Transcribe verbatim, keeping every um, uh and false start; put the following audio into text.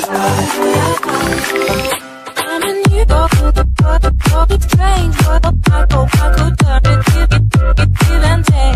I'm in you, strange world. I hope I could turn it, give it, give it, give and take.